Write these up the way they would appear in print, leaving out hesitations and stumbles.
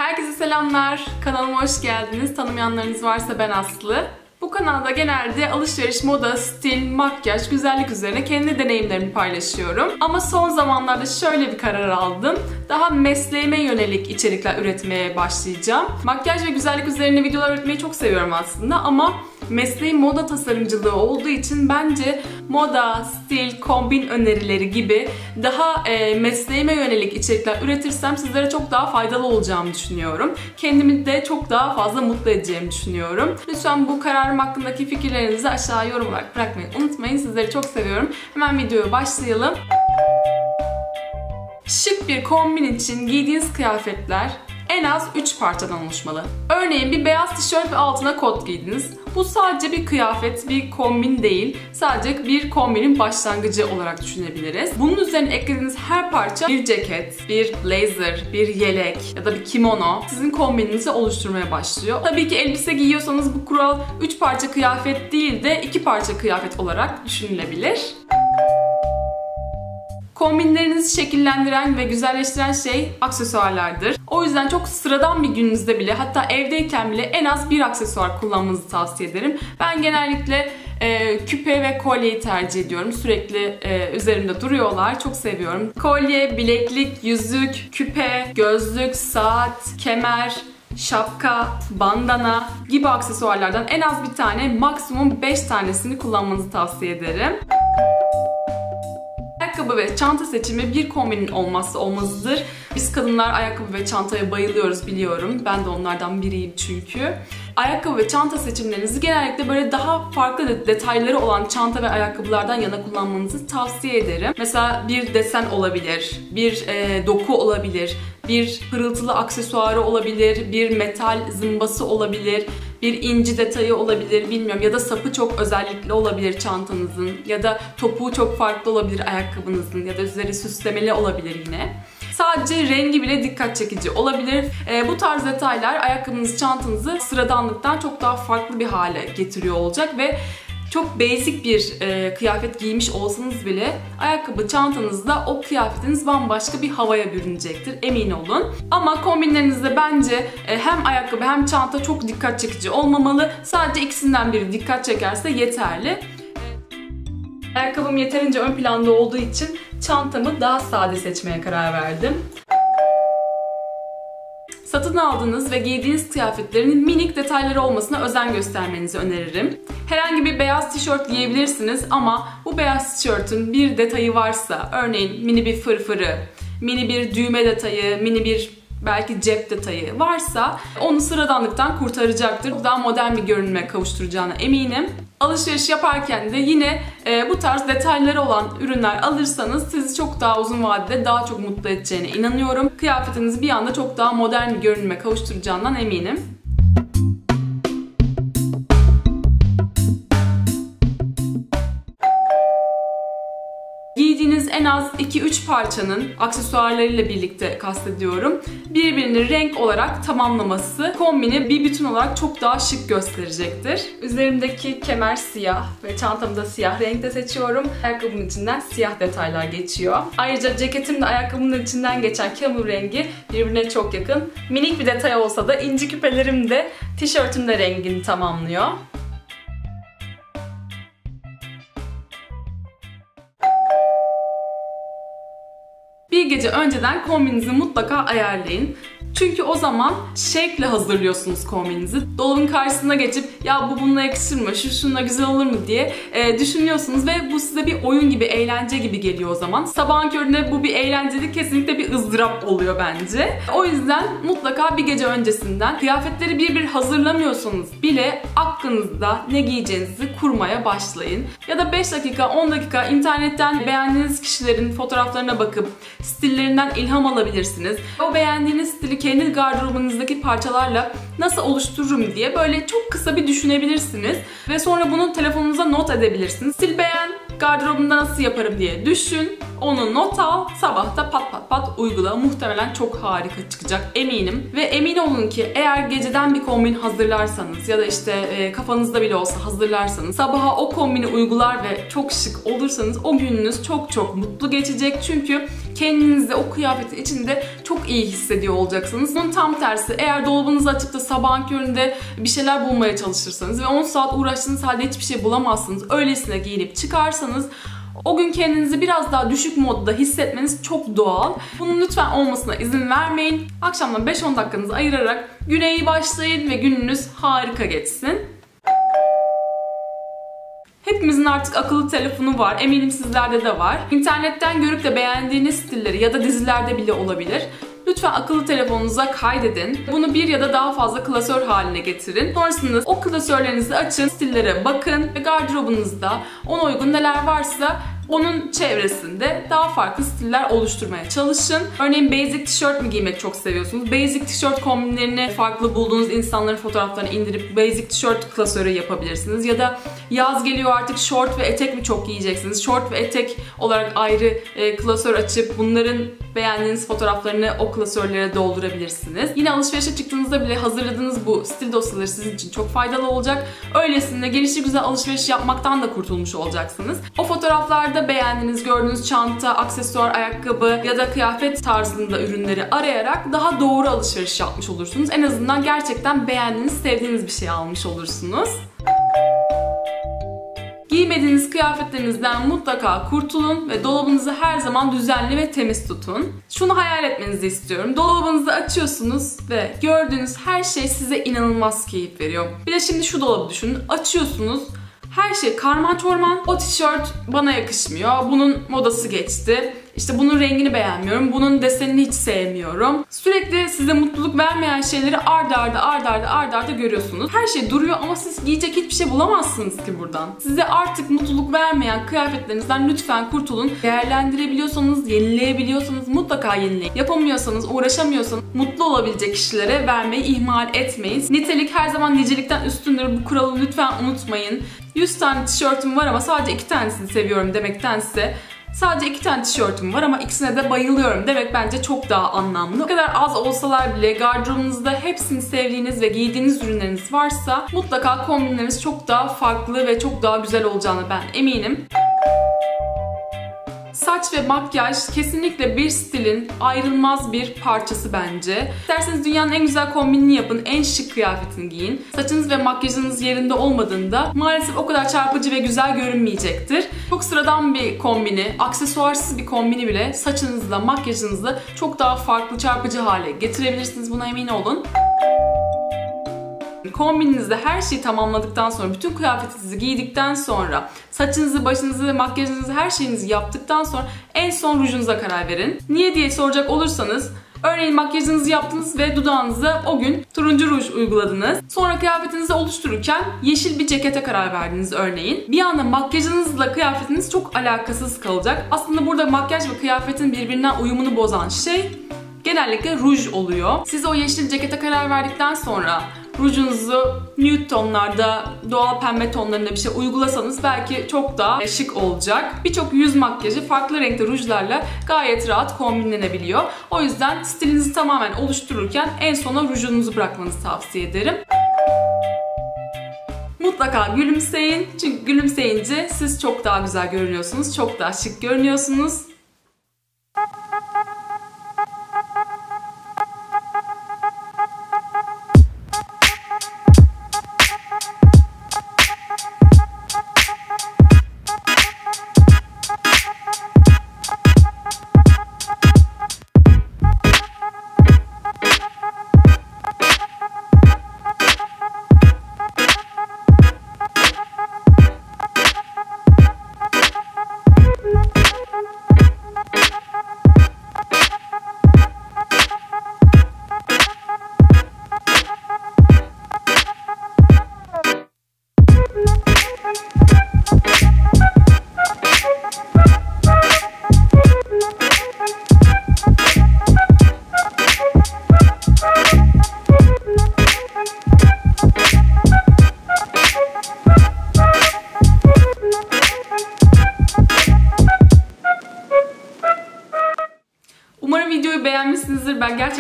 Herkese selamlar. Kanalıma hoş geldiniz. Tanımayanlarınız varsa ben Aslı. Bu kanalda genelde alışveriş, moda, stil, makyaj, güzellik üzerine kendi deneyimlerimi paylaşıyorum. Ama son zamanlarda şöyle bir karar aldım. Daha mesleğime yönelik içerikler üretmeye başlayacağım. Makyaj ve güzellik üzerine videolar üretmeyi çok seviyorum aslında ama mesleğim moda tasarımcılığı olduğu için bence moda, stil, kombin önerileri gibi daha mesleğime yönelik içerikler üretirsem sizlere çok daha faydalı olacağımı düşünüyorum. Kendimi de çok daha fazla mutlu edeceğimi düşünüyorum. Lütfen bu kararım hakkındaki fikirlerinizi aşağıya yorum olarak bırakmayı unutmayın. Sizleri çok seviyorum. Hemen videoya başlayalım. Şık bir kombin için giydiğiniz kıyafetler en az 3 parçadan oluşmalı. Örneğin bir beyaz tişört ve altına kot giydiniz. Bu sadece bir kıyafet, bir kombin değil. Sadece bir kombinin başlangıcı olarak düşünebiliriz. Bunun üzerine eklediğiniz her parça bir ceket, bir blazer, bir yelek ya da bir kimono sizin kombininizi oluşturmaya başlıyor. Tabii ki elbise giyiyorsanız bu kural 3 parça kıyafet değil de 2 parça kıyafet olarak düşünülebilir. Kombinlerinizi şekillendiren ve güzelleştiren şey aksesuarlardır. O yüzden çok sıradan bir gününüzde bile, hatta evdeyken bile en az bir aksesuar kullanmanızı tavsiye ederim. Ben genellikle küpe ve kolyeyi tercih ediyorum. Sürekli üzerimde duruyorlar. Çok seviyorum. Kolye, bileklik, yüzük, küpe, gözlük, saat, kemer, şapka, bandana gibi aksesuarlardan en az bir tane, maksimum 5 tanesini kullanmanızı tavsiye ederim. Ayakkabı ve çanta seçimi bir kombinin olmazsa olmazıdır. Biz kadınlar ayakkabı ve çantaya bayılıyoruz, biliyorum. Ben de onlardan biriyim çünkü. Ayakkabı ve çanta seçimlerinizi genellikle böyle daha farklı detayları olan çanta ve ayakkabılardan yana kullanmanızı tavsiye ederim. Mesela bir desen olabilir, bir doku olabilir, bir pırıltılı aksesuarı olabilir, bir metal zımbası olabilir, bir inci detayı olabilir, bilmiyorum, ya da sapı çok özellikli olabilir çantanızın, ya da topuğu çok farklı olabilir ayakkabınızın, ya da üzeri süslemeli olabilir yine. Sadece rengi bile dikkat çekici olabilir. Bu tarz detaylar ayakkabınızı, çantanızı sıradanlıktan çok daha farklı bir hale getiriyor olacak ve çok basic bir kıyafet giymiş olsanız bile ayakkabı, çantanızda o kıyafetiniz bambaşka bir havaya bürünecektir, emin olun. Ama kombinlerinizde bence hem ayakkabı hem çanta çok dikkat çekici olmamalı. Sadece ikisinden biri dikkat çekerse yeterli. Ayakkabım yeterince ön planda olduğu için çantamı daha sade seçmeye karar verdim. Satın aldığınız ve giydiğiniz kıyafetlerin minik detayları olmasına özen göstermenizi öneririm. Herhangi bir beyaz tişört giyebilirsiniz ama bu beyaz tişörtün bir detayı varsa, örneğin mini bir fırfırı, mini bir düğme detayı, mini bir belki cep detayı varsa onu sıradanlıktan kurtaracaktır. Daha modern bir görünüme kavuşturacağına eminim. Alışveriş yaparken de yine bu tarz detayları olan ürünler alırsanız sizi çok daha uzun vadede daha çok mutlu edeceğine inanıyorum. Kıyafetinizi bir anda çok daha modern bir görünüme kavuşturacağından eminim. Giydiğiniz en az 2-3 parçanın aksesuarlarıyla birlikte kastediyorum, birbirini renk olarak tamamlaması kombini bir bütün olarak çok daha şık gösterecektir. Üzerimdeki kemer siyah ve çantamı da siyah renkte seçiyorum. Ayakkabımın içinden siyah detaylar geçiyor. Ayrıca ceketim de ayakkabımın içinden geçen kömür rengi birbirine çok yakın. Minik bir detay olsa da inci küpelerim de tişörtüm de rengini tamamlıyor. Bir gece önceden kombinizi mutlaka ayarlayın. Çünkü o zaman şevkle hazırlıyorsunuz kombinizi. Dolabın karşısına geçip ya bu bununla yakışır mı, şu şununla güzel olur mu diye düşünüyorsunuz ve bu size bir oyun gibi, eğlence gibi geliyor o zaman. Sabahın köründe bu bir eğlenceli, kesinlikle bir ızdırap oluyor bence. O yüzden mutlaka bir gece öncesinden kıyafetleri bir hazırlamıyorsanız bile aklınızda ne giyeceğinizi kurmaya başlayın. Ya da 5 dakika, 10 dakika internetten beğendiğiniz kişilerin fotoğraflarına bakıp stillerinden ilham alabilirsiniz. O beğendiğiniz stili kendi gardırobunuzdaki parçalarla nasıl oluştururum diye böyle çok kısa bir düşünebilirsiniz. Ve sonra bunu telefonunuza not edebilirsiniz. Stil beğen, gardırobumda nasıl yaparım diye düşün. Onu not al, sabah da pat pat pat uygula. Muhtemelen çok harika çıkacak, eminim. Ve emin olun ki eğer geceden bir kombin hazırlarsanız ya da işte kafanızda bile olsa hazırlarsanız, sabaha o kombini uygular ve çok şık olursanız o gününüz çok çok mutlu geçecek. Çünkü kendinizi o kıyafetin içinde çok iyi hissediyor olacaksınız. Bunun tam tersi, eğer dolabınızı açıp da sabahın köründe bir şeyler bulmaya çalışırsanız ve 10 saat uğraştığınız halde hiçbir şey bulamazsınız, öylesine giyinip çıkarsanız o gün kendinizi biraz daha düşük modda hissetmeniz çok doğal. Bunun lütfen olmasına izin vermeyin. Akşamdan 5-10 dakikanızı ayırarak güne iyi başlayın ve gününüz harika geçsin. Hepimizin artık akıllı telefonu var. Eminim sizlerde de var. İnternetten görüp de beğendiğiniz stilleri ya da dizilerde bile olabilir. Lütfen akıllı telefonunuza kaydedin. Bunu bir ya da daha fazla klasör haline getirin. Sonrasında o klasörlerinizi açın, stillere bakın ve gardırobunuzda ona uygun neler varsa onun çevresinde daha farklı stiller oluşturmaya çalışın. Örneğin basic tişört mü giymek çok seviyorsunuz? Basic tişört kombinlerini farklı bulduğunuz insanların fotoğraflarını indirip basic tişört klasörü yapabilirsiniz. Ya da yaz geliyor artık, şort ve etek mi çok giyeceksiniz? Şort ve etek olarak ayrı klasör açıp bunların beğendiğiniz fotoğraflarını o klasörlere doldurabilirsiniz. Yine alışverişe çıktığınızda bile hazırladığınız bu stil dosyaları sizin için çok faydalı olacak. Öylesine gelişigüzel alışveriş yapmaktan da kurtulmuş olacaksınız. O fotoğraflarda beğendiğiniz, gördüğünüz çanta, aksesuar, ayakkabı ya da kıyafet tarzında ürünleri arayarak daha doğru alışveriş yapmış olursunuz. En azından gerçekten beğendiğiniz, sevdiğiniz bir şey almış olursunuz. Giymediğiniz kıyafetlerinizden mutlaka kurtulun ve dolabınızı her zaman düzenli ve temiz tutun. Şunu hayal etmenizi istiyorum. Dolabınızı açıyorsunuz ve gördüğünüz her şey size inanılmaz keyif veriyor. Bir de şimdi şu dolabı düşünün. Açıyorsunuz. Her şey karman çorman. O tişört bana yakışmıyor. Bunun modası geçti. İşte bunun rengini beğenmiyorum. Bunun desenini hiç sevmiyorum. Sürekli size mutluluk vermeyen şeyleri ard arda görüyorsunuz. Her şey duruyor ama siz giyecek hiçbir şey bulamazsınız ki buradan. Size artık mutluluk vermeyen kıyafetlerinizden lütfen kurtulun. Değerlendirebiliyorsanız, yenileyebiliyorsanız mutlaka yenileyin. Yapamıyorsanız, uğraşamıyorsanız mutlu olabilecek kişilere vermeyi ihmal etmeyin. Nitelik her zaman nicelikten üstündür. Bu kuralı lütfen unutmayın. 100 tane tişörtüm var ama sadece 2 tanesini seviyorum demektense sadece 2 tane tişörtüm var ama ikisine de bayılıyorum demek bence çok daha anlamlı. Ne kadar az olsalar bile gardırobunuzda hepsini sevdiğiniz ve giydiğiniz ürünleriniz varsa mutlaka kombinleriniz çok daha farklı ve çok daha güzel olacağını ben eminim. Saç ve makyaj kesinlikle bir stilin ayrılmaz bir parçası bence. İsterseniz dünyanın en güzel kombinini yapın, en şık kıyafetini giyin. Saçınız ve makyajınız yerinde olmadığında maalesef o kadar çarpıcı ve güzel görünmeyecektir. Çok sıradan bir kombini, aksesuarsız bir kombini bile saçınızla, makyajınızla çok daha farklı, çarpıcı hale getirebilirsiniz. Buna emin olun. Kombininizde her şeyi tamamladıktan sonra, bütün kıyafetinizi giydikten sonra, saçınızı, başınızı, makyajınızı, her şeyinizi yaptıktan sonra en son rujunuza karar verin. Niye diye soracak olursanız, örneğin makyajınızı yaptınız ve dudağınıza o gün turuncu ruj uyguladınız. Sonra kıyafetinizi oluştururken yeşil bir cekete karar verdiniz örneğin. Bir anda makyajınızla kıyafetiniz çok alakasız kalacak. Aslında burada makyaj ve kıyafetin birbirinden uyumunu bozan şey genellikle ruj oluyor. Siz o yeşil cekete karar verdikten sonra rujunuzu nude tonlarda, doğal pembe tonlarında bir şey uygulasanız belki çok daha şık olacak. Birçok yüz makyajı farklı renkte rujlarla gayet rahat kombinlenebiliyor. O yüzden stilinizi tamamen oluştururken en sona rujunuzu bırakmanızı tavsiye ederim. Mutlaka gülümseyin. Çünkü gülümseyince siz çok daha güzel görünüyorsunuz, çok daha şık görünüyorsunuz.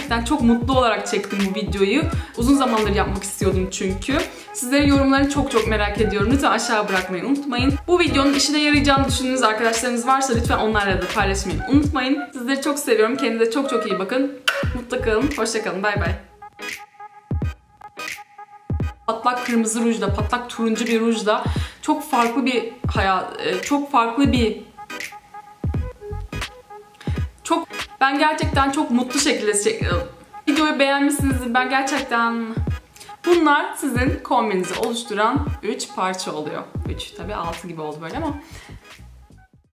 gerçekten çok mutlu olarak çektim bu videoyu. Uzun zamandır yapmak istiyordum çünkü. Sizlerin yorumlarını çok merak ediyorum. Lütfen aşağı bırakmayı unutmayın. Bu videonun işine yarayacağını düşündüğünüz arkadaşlarınız varsa lütfen onlarla da paylaşmayı unutmayın. Sizleri çok seviyorum. Kendinize çok iyi bakın. Mutlu kalın. Hoşça kalın. Bay bay. Patlak kırmızı rujla, patlak turuncu bir rujla çok farklı bir hayat, ben gerçekten çok mutlu şekilde videoyu beğenmişsinizdir. Ben gerçekten bunlar sizin kombinizi oluşturan 3 parça oluyor. 3 tabii 6 gibi oldu böyle ama